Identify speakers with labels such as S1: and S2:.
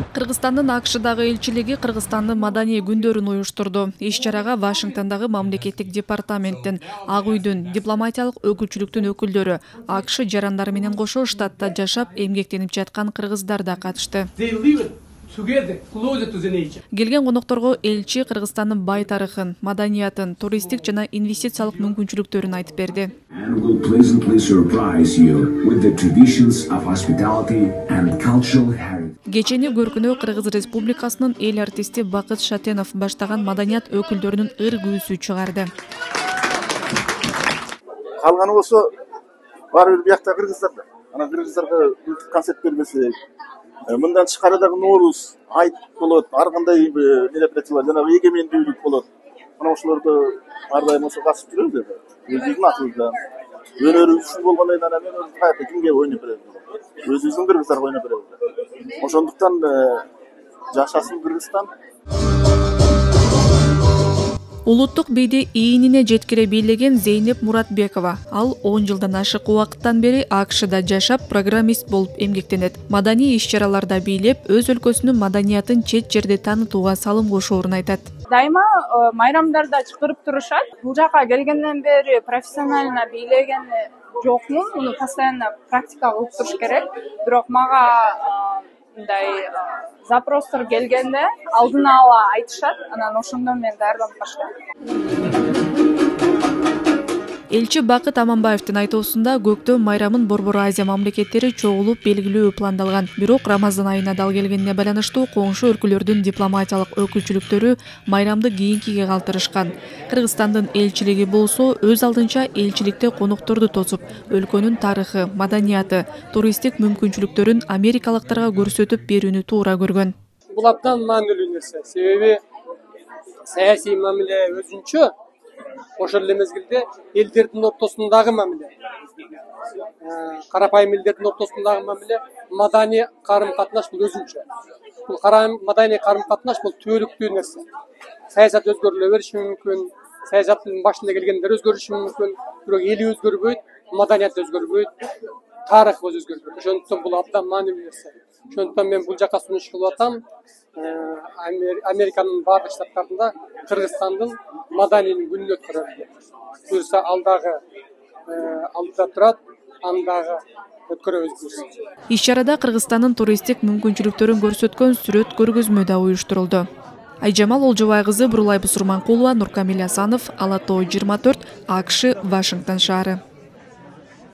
S1: Кыргызстандын АКШдагы элчилиги Кыргызстандын маданий күндөрүн уюштурду. Иш-чарага Вашингтондагы мамлекеттик департаменттин, Ак үйдүн, дипломатиялык өкүлчүлүктүн өкүлдөрү, АКШ жарандары менен кошо штатта жашап, эмгектенип жаткан кыргыздар да катышты. Келген конокторго элчи Кыргызстандын бай тарыхын, маданиятын, туристтик жана инвестициялык мүмкүнчүлүктөрүн айтып берди. Кечени көркүнө Кыргыз Республикасынын эл артисти Бакыт Шатенов баштаган маданият өкүлдөрүнүн ыр күүсү чыгарды.
S2: Калганы болсо баары бир биякта кыргыздарда. Ана кыргыздарга концерт бербесек, мындан тышкары дагы Нооруз, айт болот, ар кандай мероприятиялар, жанагы эгемендүүлүк болот. Мына ошолордо ар дайым ошо катышып жүрөбүз да. Өзүбүздүн атыбыздан, өнөрүбүз үчүн болгондон анан өнөрүбүздү каякта кимге ойноп беребиз? Өзүбүздүн кыргыздарга ойноп беребиз. Ошондуктан жашасын Кыргызстан.
S1: Улуттук бийди ийинине жеткире бийлеген Зейнеп Муратбекова. Ал 10 жылдан ашык убакыттан бери АКШда жашап, программист болуп эмгектенет. Маданий иш-чараларда бийлеп, өз өлкөсүнүн маданиятын чет жерде таанытууга салым кошоорун айтат.
S3: Дайыма майрамдарда чакырып турушат. Бул жака келгенден бери профессионально бийлеген жокмун. Муну постоянно практика кылып туруш керек. Бирок мага мындай запростор келгенде алдын ала айтышат, анан ошондон мен даярданып баштайм.
S1: Элчи Бакыт Аманбаевдин айтуусунда көктөм майрамын Борбор Азия мамлекеттери чогулуп белгилөө пландалган. Бирок Рамазан айына дал келгенине байланыштуу коңшу өлкөлөрдүн дипломатиялык өкүлчүлүктөрү майрамды кийинкиге калтырышкан. Кыргызстандын элчилиги болсо өз алдынча элчиликте конокторду тосуп, өлкөнүн тарыхы, маданияты, туристтик мүмкүнчүлүктөрүн америкалыктарга көрсөтүп берүүнү туура көргөн.
S4: Бул абдан маанилүү нерсе. Себеби саясий мамиле өзүнчө, ошол эле мезгилде элдердин ортосундагы мамиле, карапайым элдердин ортосундагы мамиле, маданий карым-катнаш бул өзүнчө. Бул маданий карым-катнаш бул түбөлүктүү нерсе. Саясат өзгөрүлө бериши мүмкүн, саясаттын башында келгендер өзгөрүшү мүмкүн, бирок эли өзгөрбөйт, маданият өзгөрбөйт, тарыхыбыз өзгөрбөйт. Ошондуктан бул абдан маанилүү нерсе. Ошондуктан мен бул жака сунуш кылып атам. Американын баардык штаттарында Кыргызстандын маданий күнүн өткөрөлү. Буюрса алдыда турат, андагы өткөрөбүз.
S1: Иш-чарада Кыргызстандын туристтик мүмкүнчүлүктөрүн көрсөткөн сүрөт көргөзмө да уюштурулду. Айжамал Олжобай кызы, Бурулай Бусурманкулова, Нуркамил Асанов, Ала Тоо 24, АКШ, Вашингтон шаары.